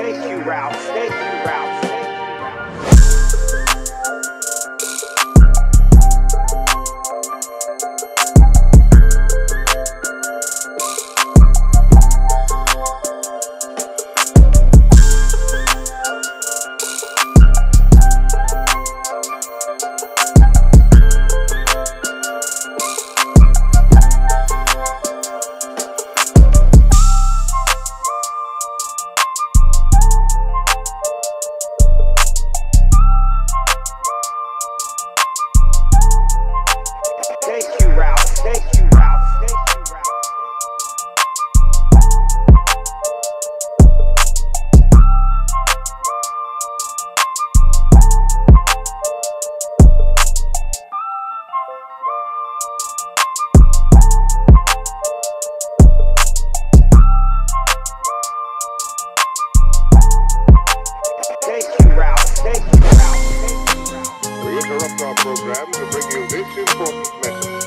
Thank you, Ralph. Thank you, Ralph. Thank you, Ralph. Thank you, Ralph. Thank you, Ralph. Thank you, Ralph. Thank you, Ralph. We interrupt our program to bring you this important message.